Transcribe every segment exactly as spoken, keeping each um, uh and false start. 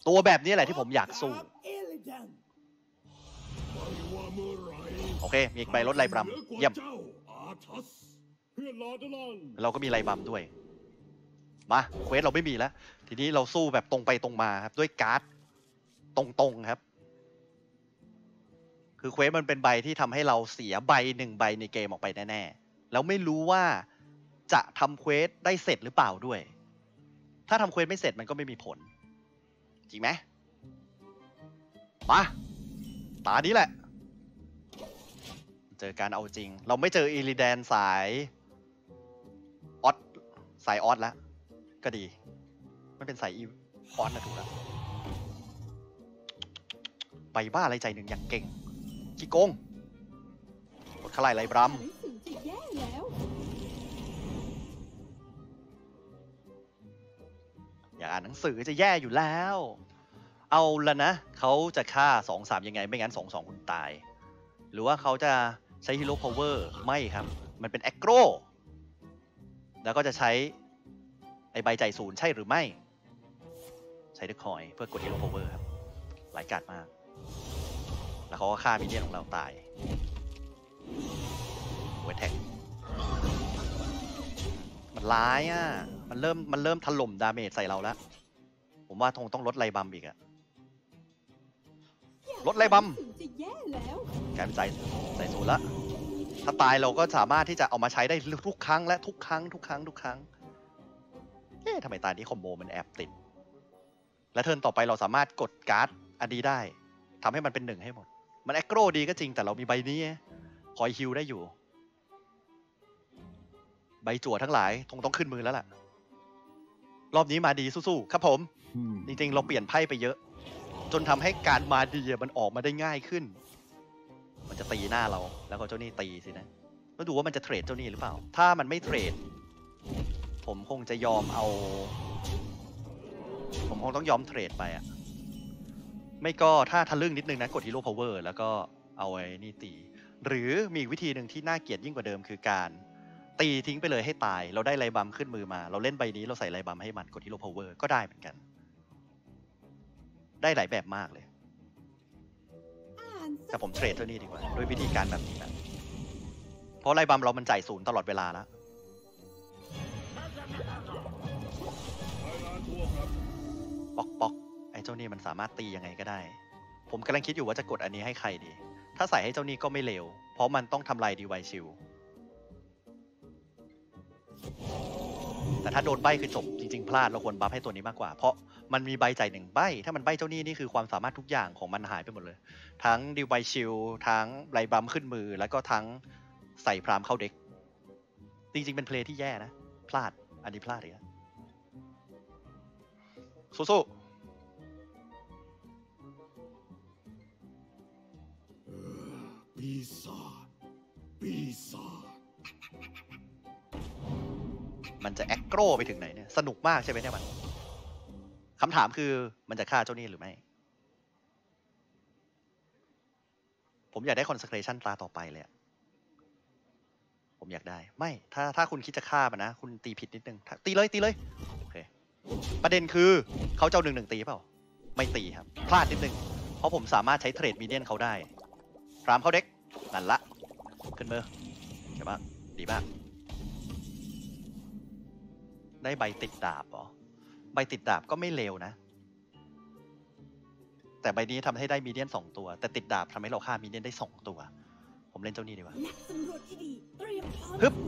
ตัวแบบนี้แหละที่ผมอยากสู้โอเคมีใบลดไลบรัมเยี่ยมเราก็มีไลบรัมด้วยมาเควสเราไม่มีแล้วทีนี้เราสู้แบบตรงไปตรงมาครับด้วยการ์ดตรงๆครับคือเควสมันเป็นใบที่ทำให้เราเสียใบหนึ่งใบในเกมออกไปแน่ๆแล้วไม่รู้ว่าจะทำเควสได้เสร็จหรือเปล่าด้วยถ้าทำเควสไม่เสร็จมันก็ไม่มีผลจริงไหมมาตานี้แหละเจอการเอาจริงเราไม่เจออิริแดนสายออสสายออสแล้วก็ดีมันเป็นสายอีออสนะถูกแล้วใบบ้าอะไรใจหนึ่งอย่างเก่งขี้โกงกดขลายไรบรัมอยากอ่านหนังสือจะแย่อยู่แล้วเอาละนะเขาจะฆ่าสองสามยังไงไม่งั้นสองสองคุณตายหรือว่าเขาจะใช้ฮีโร่พาวเวอร์ไม่ครับมันเป็นแอคโกรแล้วก็จะใช้ไอใบใจศูนย์ใช่หรือไม่ใช้เดอะคอยเพื่อกดฮีโร่พาวเวอร์ครับหลายกาดมากแล้วเขาก็ฆ่ามินเนี่ยนของเราตายเวทแท็กมันร้ายอ่ะมันเริ่มมันเริ่มถล่มดาเมจใส่เราแล้วผมว่าคงต้องลดไลบัมอีกอะลดไลบัมกลายเป็นใจใส่ศูนย์แล้วถ้าตายเราก็สามารถที่จะเอามาใช้ได้ทุกครั้งและทุกครั้งทุกครั้งทุกครั้งเอ๊ะทำไมตานี้คอมโบมันแอบติดและเทิร์นต่อไปเราสามารถกดการ์ดอันนี้ได้ทำให้มันเป็นหนึ่งให้หมดมันแอคโกรดีก็จริงแต่เรามีใบนี้คอยฮิลได้อยู่ใบจั่วทั้งหลายคงต้องขึ้นมือแล้วล่ะรอบนี้มาดีสู้ๆครับผม hmm. จริงๆเราเปลี่ยนไพ่ไปเยอะจนทำให้การมาดีมันออกมาได้ง่ายขึ้นมันจะตีหน้าเราแล้วก็เจ้านี่ตีสินะแล้วดูว่ามันจะเทรดเจ้านี่หรือเปล่าถ้ามันไม่เทรดผมคงจะยอมเอาผมคงต้องยอมเทรดไปอะไม่ก็ถ้าทะลึ่งนิดนึงนะกดฮีโร่พาวเวอร์แล้วก็เอาไอ้นี่ตีหรือมีวิธีหนึ่งที่น่าเกลียดยิ่งกว่าเดิมคือการตีทิ้งไปเลยให้ตายเราได้ไลบัมขึ้นมือมาเราเล่นใบนี้เราใส่ไลบัมให้มันกดฮีโร่พาวเวอร์ก็ได้เหมือนกันได้หลายแบบมากเลยแต่ผมเทรดเท่านี้ดีกว่าด้วยวิธีการแบบนี้นะเพราะไลบัมเรามันจ่ายศูนย์ตลอดเวลาแล้วป๊อกป๊อกไอ้เจ้านี่มันสามารถตียังไงก็ได้ผมกำลังคิดอยู่ว่าจะกดอันนี้ให้ใครดีถ้าใส่ให้เจ้านี่ก็ไม่เลวเพราะมันต้องทำลายดีไวชิลแต่ถ้าโดนใบคือจบจริงๆพลาดเราควรบัฟให้ตัวนี้มากกว่าเพราะมันมีใบจ่ายหนึ่งใบถ้ามันใบเจ้านี่นี่คือความสามารถทุกอย่างของมันหายไปหมดเลยทั้งดีไวชิลทั้งไลบัมขึ้นมือแล้วก็ทั้งใส่พรามเข้าเด็กจริงๆเป็นเพลย์ที่แย่นะพลาดอันนี้พลาดเลยนะสู้ๆปีศาจปีศาจมันจะแอคโกรไปถึงไหนเนี่ยสนุกมากใช่ไหมเนี่ยมันคำถามคือมันจะฆ่าเจ้านี่หรือไม่ผมอยากได้คอนเซนเทรชันตาต่อไปเลยผมอยากได้ไม่ถ้าถ้าคุณคิดจะฆ่ามันนะคุณตีผิดนิดนึงตีเลยตีเลยโอเคประเด็นคือเขาเจ้าหนึ่งหนึ่งตีเปล่าไม่ตีครับพลาดนิดนึงเพราะผมสามารถใช้เทรดมีเดียนเขาได้พรามเข้าเด็กนั่นละขึ้นมือใช่ปะดีมากได้ใบติดดาบเหรอใบติดดาบก็ไม่เลวนะแต่ใบนี้ทำให้ได้มีเดียนสองตัวแต่ติดดาบทำให้เราฆ่ามีเดียนได้สองตัวผมเล่นเจ้านี้ดีกว่าฮึบ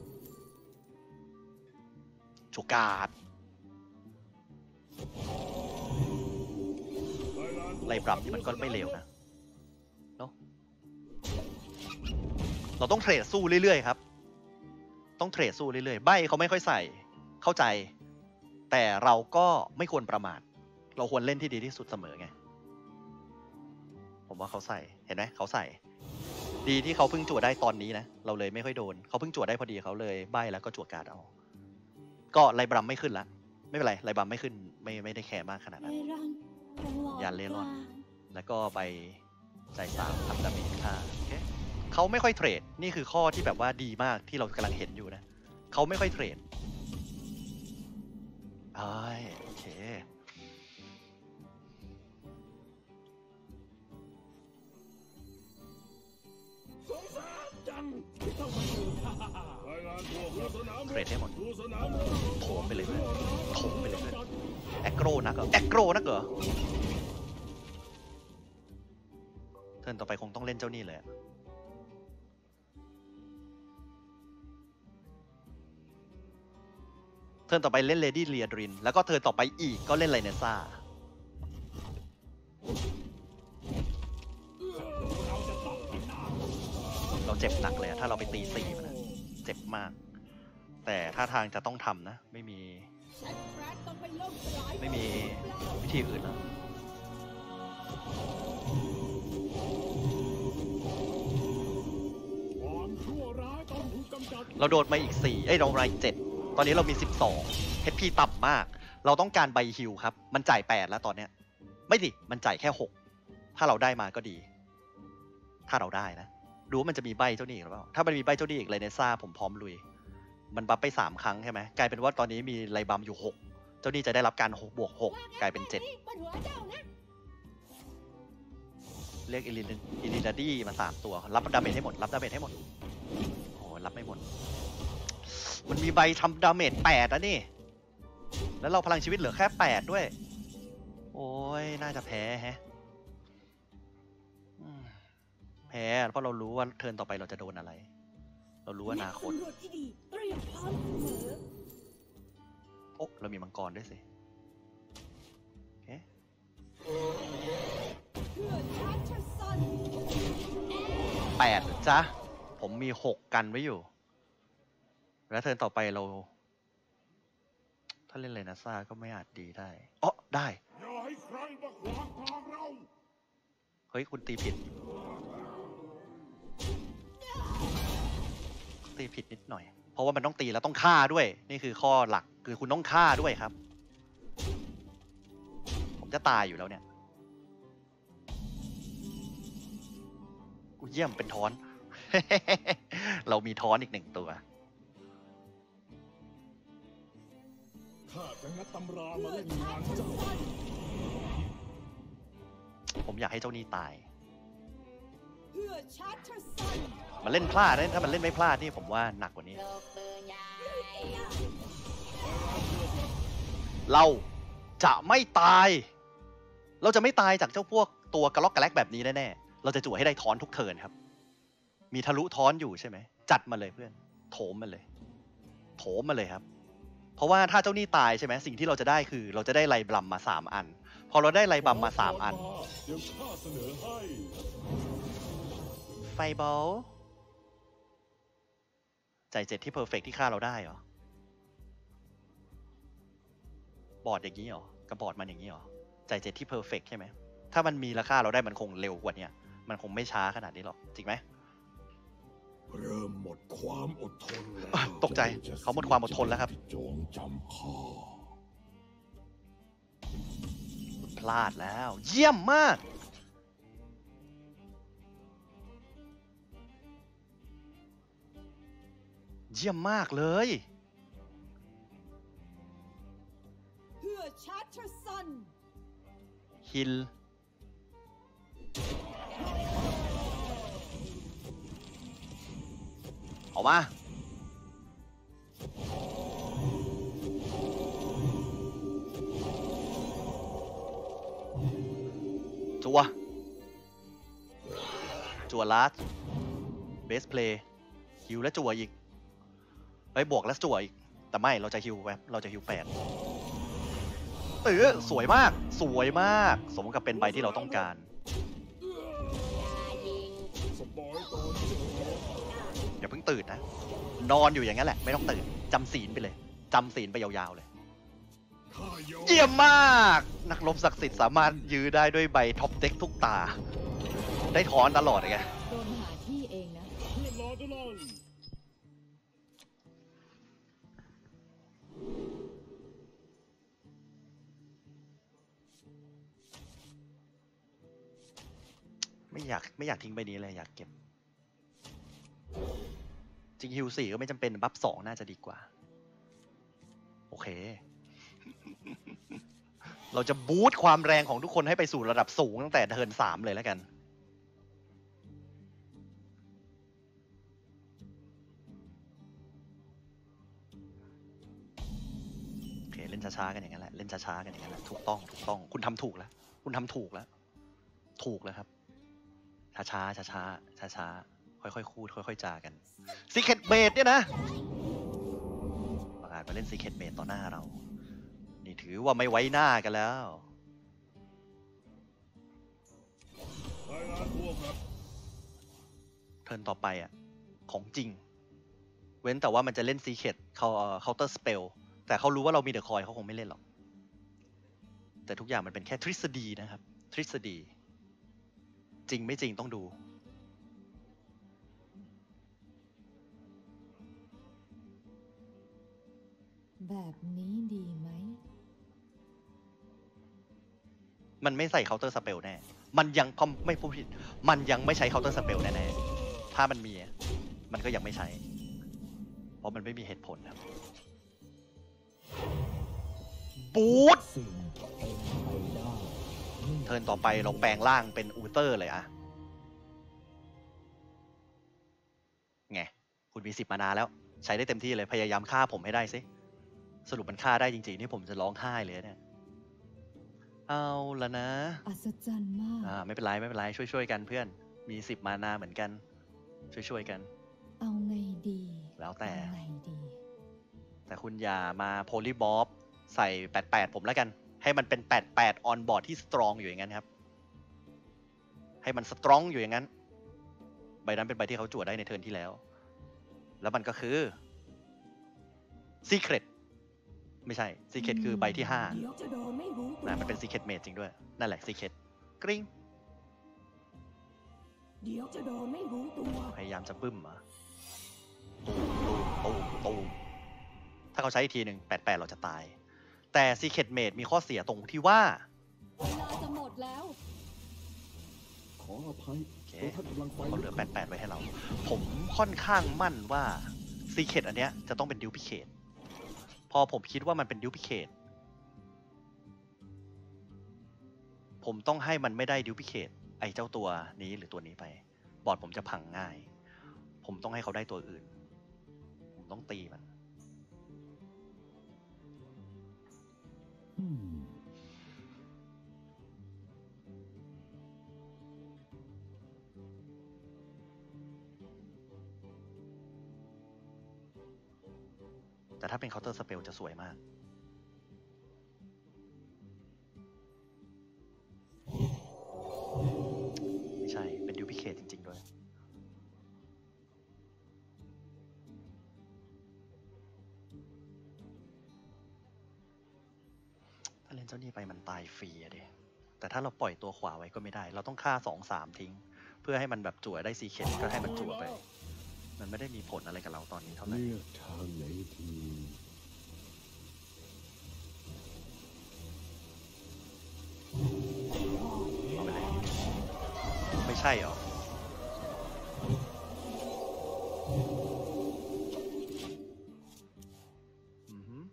ชูการ์ดไล่ปรับนี่มันก็ไม่เลวนะเนาะเราต้องเทรดสู้เรื่อยๆครับต้องเทรดสู้เรื่อยๆใบเขาไม่ค่อยใส่เข้าใจแต่เราก็ไม่ควรประมาทเราควรเล่นที่ดีที่สุดเสมอไงผมว่าเขาใส่เห็นไหมเขาใส่ดีที่เขาเพิ่งจั่วได้ตอนนี้นะเราเลยไม่ค่อยโดนเขาเพิ่งจั่วได้พอดีเขาเลยใบแล้วก็จั่วการ์ดเอาก็ไลบรัมไม่ขึ้นละไม่เป็นไรไลบรัมไม่ขึ้นไม่ไม่ได้แคร์มากขนาดนั้นยานเล่ร่อนแล้วก็ไปใจสามทำดาเมจค่าโอเคเขาไม่ค่อยเทรดนี่คือข้อที่แบบว่าดีมากที่เรากำลังเห็นอยู่นะเขาไม่ค่อยเทรดโอเคเทรดให้หมดโถมไปเลยเพื่อนโถมไปเลยเพื่อนแอคโกรนักเหรอแอคโกรนักเหรอเทิร์นต่อไปคงต้องเล่นเจ้านี่เลยเทิร์นต่อไปเล่นเลดี้เลียดรินแล้วก็เทิร์นต่อไปอีกก็เล่นไลเนซ่าเราเจ็บหนักเลยถ้าเราไปตีสี่มันนะเจ็บมากแต่ท่าทางจะต้องทำนะไม่มีไม่มีวิธีอื่นแล้วเราโดดมาอีกสี่เอ้ยเราไรเจ็ดตอนนี้เรามีสิบสอง เอช พี ต่ำมากเราต้องการใบฮิลครับมันจ่ายแปดแล้วตอนเนี้ยไม่ดิมันจ่ายแค่หกถ้าเราได้มาก็ดีถ้าเราได้นะดูว่ามันจะมีใบเจ้าหนี้หรือเปล่าถ้ามันมีใบเจ้าหนี้อีกเลยในซ่าผมพร้อมลุยมันบัฟไปสามครั้งใช่ไหมกลายเป็นว่าตอนนี้มีไลบัมอยู่หกเจ้าหนี้จะได้รับการหกบวกหกกลายเป็นเจ็ดเรียกอิลินอิลินาดี้มาสามตัวรับดาเมจให้หมดรับดาเมจให้หมดโอ้รับไม่หมดมันมีใบทำดาเมจแปดนะนี่แล้วเราพลังชีวิตเหลือแค่แปดด้วยโอ้ยน่าจะแพ้แฮะแพ้เพราะเรารู้ว่าเทิร์นต่อไปเราจะโดนอะไรเรารู้ว่าอนาคตโอ้เรามีมังกรด้วยสิโอเคแปดจ้ะผมมีหกกันไว้อยู่แล้วเทิร์นต่อไปเราถ้าเล่นเลยนะซ่าก็ไม่อาจดีได้อ๋อได้เฮ้ยคุณตีผิดตีผิดนิดหน่อยเพราะว่ามันต้องตีแล้วต้องฆ่าด้วยนี่คือข้อหลักคือคุณต้องฆ่าด้วยครับผมจะตายอยู่แล้วเนี่ยกูเยี่ยมเป็นทอน เรามีทอนอีกหนึ่งตัวข้าจะงัดตำรามาเล่นงานเจ้าผมอยากให้เจ้านี่ตายมันเล่นพลาดนะถ้ามันเล่นไม่พลาดนี่ผมว่าหนักกว่านี้เราจะไม่ตายเราจะไม่ตายจากเจ้าพวกตัวกระลอกกระแลกแบบนี้แน่ๆเราจะจู่ให้ได้ทอนทุกเทิร์นครับมีทะลุทอนอยู่ใช่ไหมจัดมาเลยเพื่อนโถมมาเลยโถมมาเลยครับเพราะว่าถ้าเจ้านี่ตายใช่ไหมสิ่งที่เราจะได้คือเราจะได้ไลบลัมมาสามอันพอเราได้ไลบลัมมาสามอันไฟบอลใจเจ็ดที่เพอร์เฟกที่ฆ่าเราได้เหรอบอร์ดอย่างนี้เหรอกระบอร์ดมันอย่างนี้เหรอใจเจ็ดที่เพอร์เฟกใช่ไหมถ้ามันมีราคาเราได้มันคงเร็วกว่านี้มันคงไม่ช้าขนาดนี้หรอกจริงไหมเริ่มหมดความอดทนแล้วตกใจเขาหมดความอดทนแล้วครับจงจำข้าพลาดแล้วเยี่ยมมากเยี่ยมมากเลยฮิลออกมาจัวจัวลาสเบสเพลย์ฮิวและจัวอีกเฮ้ยบวกและจัวอีกแต่ไม่เราจะฮิวแบบเราจะฮิวแปดเออสวยมากสวยมากสมกับเป็นใบที่เราต้องการอย่าเพิ่งตื่นนะนอนอยู่อย่างนั้นแหละไม่ต้องตื่นจำศีลไปเลยจำศีลไปยาวๆเลยเยี่ยมมากนักรบศักดิ์สิทธิ์สามารถยื้อได้ด้วยใบท็อปเด็กทุกตาได้ถอนตลอดเลยไงโดนหาที่เองนะไม่อยากไม่อยากทิ้งใบนี้เลยอยากเก็บจริงฮิวสี่ก็ไม่จำเป็นบัฟสองน่าจะดีกว่าโอเค เราจะบูสต์ความแรงของทุกคนให้ไปสู่ระดับสูงตั้งแต่เทิร์นสามเลยแล้วกันช้าๆกันอย่างนั้นแหละเล่นช้าๆกันอย่างนั้นแหละถูกต้องถูกต้องคุณทำถูกแล้วคุณทำถูกแล้วถูกแล้วครับช้าช้าช้าช้าช้าช้าๆค่อยๆคูดค่อยๆจากันซีเคทเมดเนี่ยนะประกาศมาเล่นซีเคทเมดต่อหน้าเรานี่ถือว่าไม่ไว้หน้ากันแล้วเทิร์นต่อไปอ่ะของจริงเว้นแต่ว่ามันจะเล่นซีเคทเขาเคาน์เตอร์สเปลแต่เขารู้ว่าเรามีเดอะคอยเขาคงไม่เล่นหรอกแต่ทุกอย่างมันเป็นแค่ทฤษฎีนะครับทฤษฎีจริงไม่จริงต้องดูแบบนี้ดีไหมมันไม่ใส่เคาน์เตอร์สเปลแน่ มันยังพอไม่พูดผิด มันยังไม่ใช้เคาน์เตอร์สเปลแน่ๆ ถ้ามันมี มันก็ยังไม่ใช้ เพราะมันไม่มีเหตุผลครับ บูทเทิร์นต่อไปเราแปลงร่างเป็นอูเตอร์เลยอะไง คุณมีสิบมานาแล้ว ใช้ได้เต็มที่เลย พยายามฆ่าผมให้ได้สิ สรุปมันฆ่าได้จริงๆ นี่ผมจะร้องไห้เลยเนี่ย เอาละนะอัศจรรย์มากอ่าไม่เป็นไรไม่เป็นไรช่วยๆกันเพื่อนมีสิบมานาเหมือนกัน ช่วยๆกันเอาไงดีแล้วแต่เอาไงดีแต่คุณอย่ามาโพลีบอฟใส่แปดแปดผมแล้วกัน ให้มันเป็นแปดแปดออนบอร์ดที่สตรองอยู่อย่างนั้นครับ ให้มันสตรองอยู่อย่างนั้น ใบนั้นเป็นใบที่เขาจั่วได้ในเทิร์นที่แล้ว แล้วมันก็คือ Secret ไม่ใช่ Secret คือใบที่ห้าเดี๋ยวจะโดนไม่รู้ตัวนะมันเป็น Secret Mage จริงด้วย นั่นแหละ Secret กริ๊งเดี๋ยวจะโดนไม่รู้ตัวพยายามจะบึ้มเหรอตูมตูมตูมตูมถ้าเขาใช้อีกทีหนึ่งแปดแปดเราจะตาย แต่ Secret Mage มีข้อเสียตรงที่ว่าเวลาจะหมดแล้วขออภัยโอเคตัวท่านกำลังไฟเขาเหลือแปดแปดไว้ให้เรา ผมค่อนข้างมั่นว่า Secret อันเนี้ยจะต้องเป็น Duplicate พอผมคิดว่ามันเป็น Duplicate ผมต้องให้มันไม่ได้ Duplicate ไอ้เจ้าตัวนี้หรือตัวนี้ไป บอร์ดผมจะพังง่าย ผมต้องให้เขาได้ตัวอื่น ผมต้องตีมันอืมแต่ถ้าเป็นเคาน์เตอร์สเปลจะสวยมาก ไม่ใช่ เป็นดิวพิเคทจริง ๆ ด้วย ถ้าเล่นเจ้านี่ไปมันตายฟรีอะดิ แต่ถ้าเราปล่อยตัวขวาไว้ก็ไม่ได้ เราต้องฆ่าสองสามทิ้ง เพื่อให้มันแบบจั่วได้ซีเคทก็ให้มันจั่วไป มันไม่ได้มีผลอะไรกับเราตอนนี้เท่าไหร่เลือกทางไหนทีเอาไปเลย ไม่ใช่หรอ อือหือ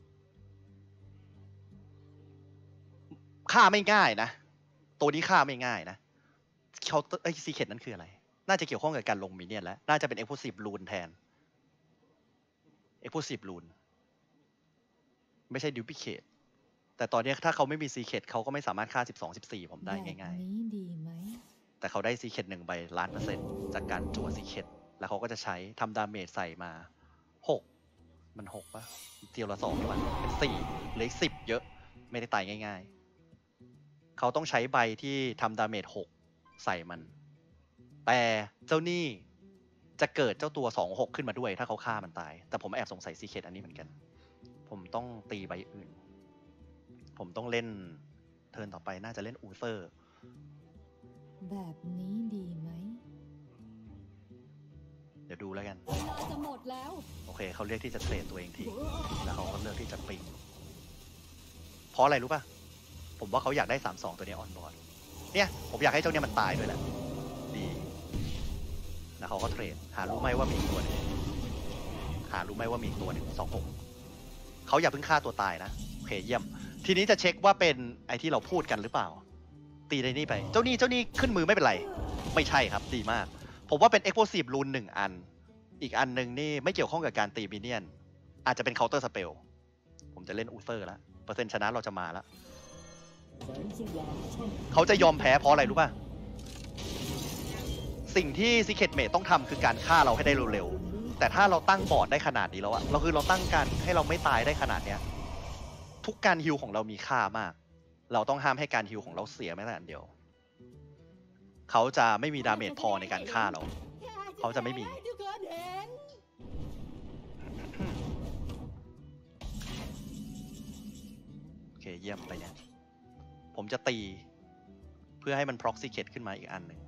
ฆ่าไม่ง่ายนะ ตัวนี้ฆ่าไม่ง่ายนะเขาไอ้ซีเคทนั้นคืออะไร น่าจะเกี่ยวข้องกับการลงมินเนี่ยนแล้ว น่าจะเป็น Explosive Rune แทน Explosive Rune ไม่ใช่ Duplicate แต่ตอนนี้ถ้าเขาไม่มีซีเคทเขาก็ไม่สามารถฆ่าสิบสอง สิบสี่ผมได้แบบง่ายนี้ดีไหมๆ แต่เขาได้ซีเคทหนึ่งใบล้านเปอร์เซ็นต์จากการจั่วซีเคทแล้วเขาก็จะใช้ทำดาเมจใส่มาหกมันหกปะเทียวละสองนี่มันเป็นสี่เหลืออีกสิบเยอะ ไม่ได้ตายง่ายๆ เขาต้องใช้ใบที่ทำดาเมจหกใส่มัน แต่เจ้านี่จะเกิดเจ้าตัวสองหกขึ้นมาด้วย ถ้าเขาฆ่ามันตาย แต่ผมแอบสงสัยซีเคทอันนี้เหมือนกัน ผมต้องตีใบอื่น ผมต้องเล่นเทิร์นต่อไปน่าจะเล่นอูเซอร์แบบนี้ดีไหมเดี๋ยวดูแล้วกันเวลาจะหมดแล้วโอเคเขาเลือกที่จะเทรดตัวเองทิ้งแล้วเขาก็เลือกที่จะปิงเพราะอะไรรู้ป่ะ ผมว่าเขาอยากได้สามสองตัวนี้ออนบอร์ดเนี่ยผมอยากให้เจ้าเนี้ยมันตายด้วยแหละดีแล้วเขาก็เทรดหารู้ไหมว่ามีอีกตัวหนึงหารู้ไหมว่ามีอีกตัวหนึ่งสองหกเขาอย่าเพิ่งฆ่าตัวตายนะโอเคเยี่ยม ทีนี้จะเช็คว่าเป็นไอที่เราพูดกันหรือเปล่า ตีในนี่ไปเจ้านี่เจ้านี่ขึ้นมือไม่เป็นไร ไม่ใช่ครับดีมาก ผมว่าเป็น Explosive Rune หนึ่งอัน อีกอันหนึ่งนี่ไม่เกี่ยวข้องกับการตีมินเนี่ยนอาจจะเป็น Counter Spell ผมจะเล่นอูเซอร์แล้วเปอร์เซ็นต์ชนะเราจะมาแล้วแสงสว่างช่างเขาจะยอมแพ้เพราะอะไรรู้ป่ะ สิ่งที่ซิเคตเมทต้องทำคือการฆ่าเราให้ได้เร็วๆ แต่ถ้าเราตั้งบอร์ดได้ขนาดนี้แล้วอะเราคือเราตั้งการให้เราไม่ตายได้ขนาดเนี้ย ทุกการฮิลของเรามีค่ามาก เราต้องห้ามให้การฮิลของเราเสียแม้แต่อันเดียว เขาจะไม่มีดาเมจพอในการฆ่าเรา เขาจะไม่มีทุกคนเห็นโอเคเยี่ยมไปเนี่ย ผมจะตีเพื่อให้มัน proxy gate ขึ้นมาอีกอันหนึ่ง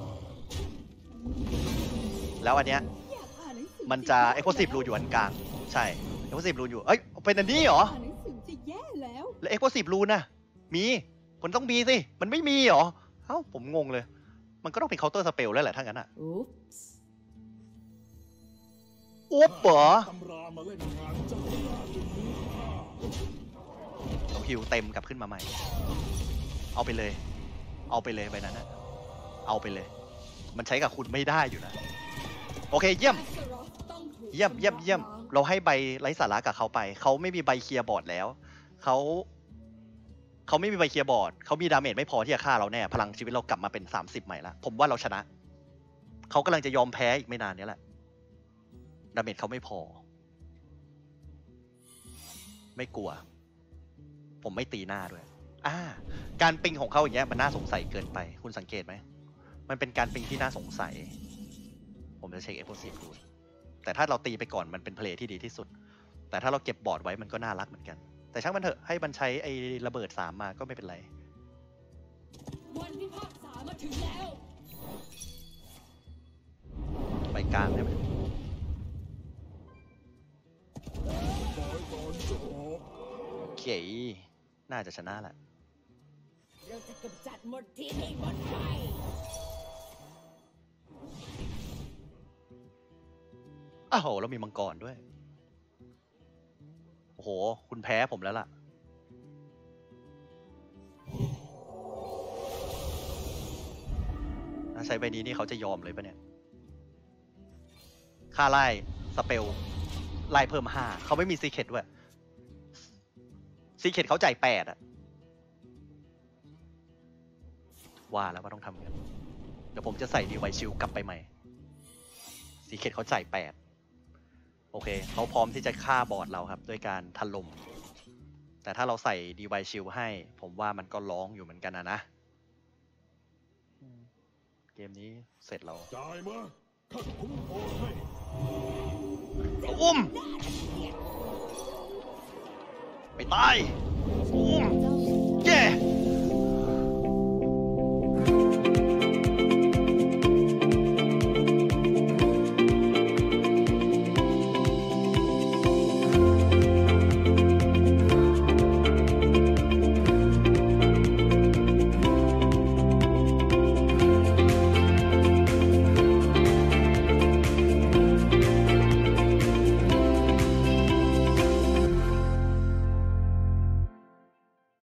แล้วอันเนี้ยอยากอ่านหนังสือมันจะ explosive rune อยู่อันกลาง ใช่ explosive rune อยู่ เอ้ย เป็นอันนี้เหรออ่านหนังสือจะแย่แล้วแล้ว explosive rune น่ะ มีมันต้องมีสิ มันไม่มีเหรอ เอ้า ผมงงเลย มันก็ต้องเป็น counter spell แล้วแหละถ้างั้นอ่ะอุ๊ปส์อุ๊บเหรอตำรามาเล่นงานเจ้าราจนรู้ค่าเราฮิวเต็มกลับขึ้นมาใหม่ เอาไปเลย เอาไปเลยใบนั้นนะเอาไปเลย มันใช้กับคุณไม่ได้อยู่นะ โอเคเยี่ยมแอสเซอรอสต้องถูกเยี่ยมเยี่ยมเยี่ยม เราให้ใบไร้สาระกับเขาไป เขาไม่มีใบเคลียร์บอร์ดแล้ว เขา เขาไม่มีใบเคลียร์บอร์ด เขามีดาเมจไม่พอที่จะฆ่าเราแน่ พลังชีวิตเรากลับมาเป็นสามสิบใหม่ละ ผมว่าเราชนะ เขากำลังจะยอมแพ้อีกไม่นานนี้แหละ ดาเมจเขาไม่พอ ไม่กลัว ผมไม่ตีหน้าด้วย อ่า การปิงของเขาอย่างเงี้ยมันน่าสงสัยเกินไป คุณสังเกตไหม มันเป็นการปิงที่น่าสงสัย ผมจะเช็ค explosive rune แต่ถ้าเราตีไปก่อนมันเป็นเพลย์ที่ดีที่สุด แต่ถ้าเราเก็บบอร์ดไว้มันก็น่ารักเหมือนกัน แต่ช่างมันเถอะ ให้มันใช้ไอ้ระเบิดสามมาก็ไม่เป็นไรวันพิพากษามาถึงแล้วไปกลางได้ไหมบอยตอนจบโอเค น่าจะชนะแหละเราจะกำจัดหมดที่นี่หมดไปอ้าวโหแล้วมีมังกรด้วย โอ้โห คุณแพ้ผมแล้วล่ะ ถ้าใช้ใบนี้นี่เขาจะยอมเลยปะเนี่ย ค่าไล่สเปล ไล่เพิ่มห้า เขาไม่มีซีเคทด้วย ซีเคทเขาจ่ายแปดอะว่าแล้วว่าต้องทำกัน เดี๋ยวผมจะใส่ดีไวชิลกลับไปใหม่ ซีเคทเขาจ่ายแปด โอเค เขาพร้อมที่จะฆ่าบอร์ดเราครับ ด้วยการถล่ม แต่ถ้าเราใส่ดีไวชิลให้ ผมว่ามันก็ร้องอยู่เหมือนกันนะนะ เกมนี้เสร็จเราจ่ายมาข้าจะคุ้มครองให้อุ้ม ไปตาย อุ้มเจ้า